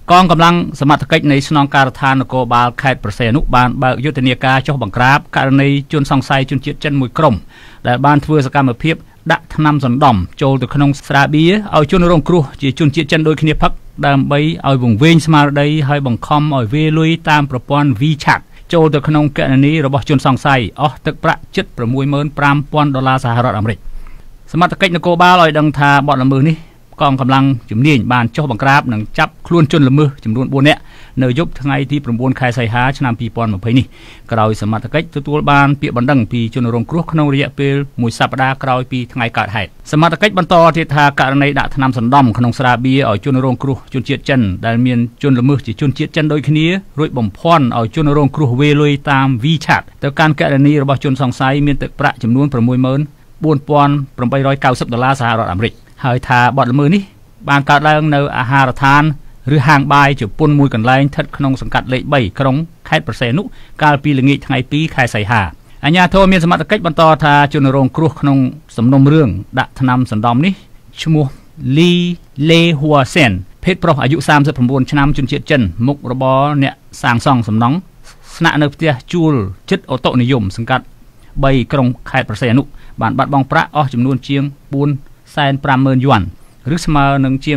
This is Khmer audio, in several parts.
កងកម្លាំងសមត្ថកិច្ចនៃស្នងការដ្ឋាននគរបាលខេត្តប្រសេនុបានបើកយុទ្ធនាការចុះបង្ក្រាបករណីជនសង្ស័យជនជាតិចិនមួយក្រុមដែលបានធ្វើសកម្មភាពដាក់ថ្នាំសណ្ដំចូលទៅក្នុងស្រាបៀរឲ្យជនរងគ្រោះជាជនជាតិចិនដូចគ្នាផឹកដើម្បីឲ្យវង្វេងស្មារតីឲ្យបង្ខំឲ្យវេលុយតាមប្រព័ន្ធ Wchat ចូលទៅក្នុងគណនីរបស់ជនសង្ស័យអស់ទឹកប្រាក់ជិត$65,000 សហរដ្ឋអាមេរិកសមត្ថកិច្ចនគរបាលឲ្យដឹងថាបទល្មើសនេះកងកម្លាំងជំនាញបានចុះបង្ក្រាបនិងចាប់ខ្លួនជនល្មើសចំនួន4នាក់នៅយប់ថ្ងៃទី9ខែសីហាឆ្នាំ2020នេះក្រោយសមត្ថកិច្ចទទួលបានពាក្យបណ្ដឹងពីជនរងគ្រោះក្នុងរយៈពេល1សប្តាហ៍ក្រោយពីថ្ងៃកើតហេតុសមត្ថកិច្ចបន្តទៀតថាករណីដាក់ថ្នាំសណ្ដំក្នុងស្រាបៀរឲ្យជនរងគ្រោះជនជាតិចិនដែលមានជនល្មើសជាជនជាតិចិនដូចគ្នារួចបំភាន់ឲ្យជនរងគ្រោះវេលុយតាម Wchat ទៅកាន់គណនីរបស់ជនសង្ស័យមានទឹកប្រាក់ចំនួន$64,890 សហរដ្ឋអាមេរិកហើយថាបទល្មើសនេះបានកើតឡើងនៅអាហារដ្ឋានឬហាងបាយជប៉ុនមួយកន្លែងស្ថិតក្នុងសង្កាត់លេខ3ក្រុងខេត្តប្រសេនុកាលពីល្ងាចថ្ងៃ2ខែសីហាអាជ្ញាធរមានសមត្ថកិច្ចបន្តថាជនរងគ្រោះក្នុងសំណុំរឿងដាក់ថ្នាំសណ្ដំនេះឈ្មោះលីលេហួសែនភេទប្រុសអាយុ39ឆ្នាំជនជាតិចិនមុខរបរអ្នកសាងសង់សំណង់ស្នាក់នៅផ្ទះជួលចិត្តអូតូនិយមសង្កាត់3ក្រុងខេត្តប្រសេនុបានបាត់បង់ប្រាក់អស់ចំនួនជាង450,000 យួនឬស្មើនឹងជាង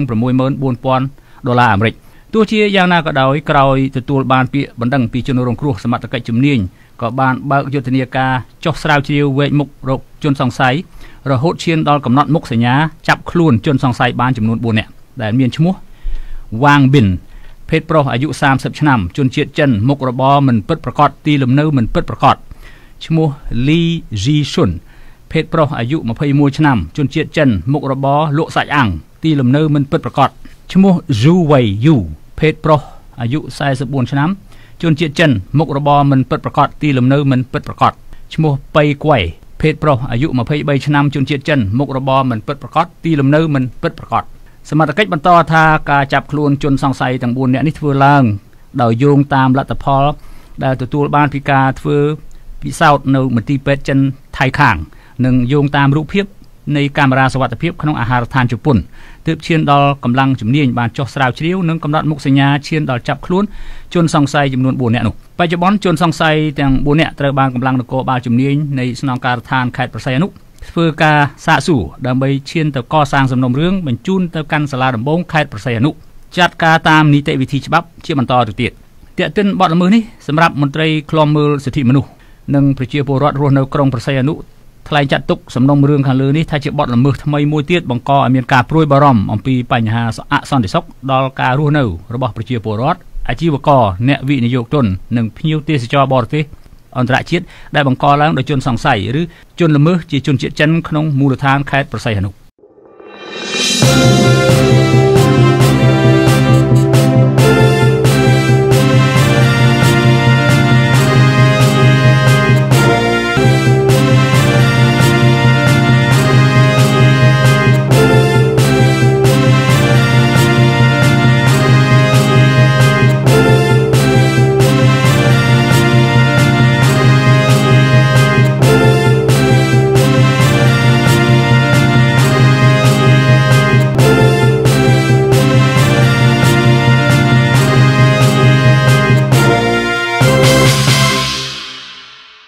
$64,000 អាមេរិកទោះជាយ៉ាងណាក៏ដោយក្រោយទទួលបានពាក្យបណ្ដឹងពីជនរងគ្រោះសមត្ថកិច្ចជំនាញក៏បានបើកយុទ្ធនាការចុះស្រាវជ្រាវវែកមុខរកជនសង្ស័យរហូតឈានដល់កំណត់មុខសញ្ញាចាប់ខ្លួនជនសង្ស័យបានចំនួន4នាក់ដែលមានឈ្មោះវ៉ាងប៊ិនភេទប្រុសអាយុ30ឆ្នាំជនជាតិចិនមុខរបរមិនពិតប្រាកដទីលំនៅមិនពិតប្រាកដឈ្មោះលីជីស៊ុនភេទប្រុសអាយុ21ឆ្នាំជនជាតិចិនមុខរបរលក់សាច់អាំងទីលំនៅមិនពិតប្រាកដឈ្មោះហ្ស៊ូវ៉ៃយូភេទប្រុសអាយុ44ឆ្នាំជនជាតិចិនមុខរបរមិនពិតប្រាកដទីលំនៅមិនពិតប្រាកដឈ្មោះប៉ៃគួយភេទប្រុសអាយុ23ឆ្នាំជនជាតិចិនមុខរបរមិនពិតប្រាកដទីលំនៅមិនពិតប្រាកដសមត្ថកិច្ចបន្តថាការចាប់ខ្លួនជនសង្ស័យទាំង4នាក់នេះធ្វើឡើងដោយយោងតាមលទ្ធផលដែលទទួលបានពីការធ្វើពិសោធន៍នៅមន្ទីរពេទ្យចិនថៃខាងនិងយោងតាមរូបភាពនៃកាមេរ៉ាសុវត្ថិភាពក្នុងអាហារដ្ឋានជប៉ុនទើបឈានដល់កម្លាំងជំនាញបានចុះស្រាវជ្រាវនិងកំណត់មុខសញ្ញាឈានដល់ចាប់ខ្លួនជនសង្ស័យចំនួន4នាក់នោះបច្ចុប្បន្នជនសង្ស័យទាំង4នាក់ត្រូវបានកម្លាំងនគរបាលជំនាញនៃស្នងការដ្ឋានខេត្តប្រសេនុធ្វើការសាកសួរដើម្បីឈានទៅកសាងសំណុំរឿងបញ្ជូនទៅកាន់សាលាដំបងខេត្តប្រសេនុចាត់ការតាមនីតិវិធីច្បាប់ជាបន្តទៅទៀតទាក់ទិនបទល្មើសនេះសម្រាប់មន្ត្រីឃ្លាំមើលសិទ្ធិមនុស្សនិងប្រជាពលរដ្ឋរស់នៅក្រុងប្រសេនុថ្លែងចាត់ទុកសំណុំរឿងខាងលើនេះថាជាបទល្មើសថ្មីមួយទៀតបង្កឲ្យមានការព្រួយបារម្ភអំពីបញ្ហាអសន្តិសុខដល់ការរស់នៅរបស់ប្រជាពលរដ្ឋអាជីវករអ្នកវិនិយោគទុននិងភ្ញៀវទេសចរបរទេសអន្តរជាតិដែលបង្កឡើងដោយជនសង្ស័យឬជនល្មើសជាជនជាតិចិនក្នុងមូលដ្ឋានខេត្តប្រសេនុ